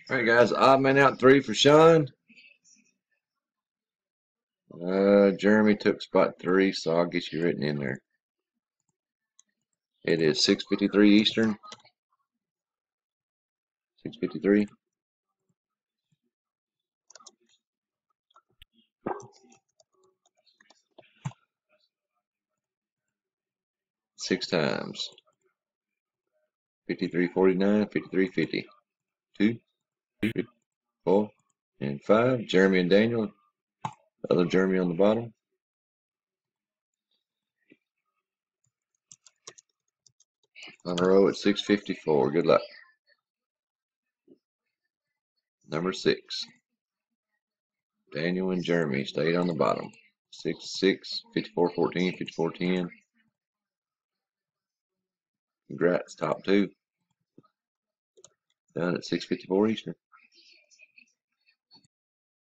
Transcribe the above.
Alright guys, odd man out 3 for Sean. Jeremy took spot 3, so I'll get you written in there. It is 6:53 Eastern. 6:53. Six times. 53.49, 53.50. 2, 3, 4, and 5. Jeremy and Daniel. Other Jeremy on the bottom. On a row at 6:54. Good luck. Number 6. Daniel and Jeremy stayed on the bottom. 6, 6, 54.14, 54.10. Congrats, top 2. Done at 6:54 Eastern.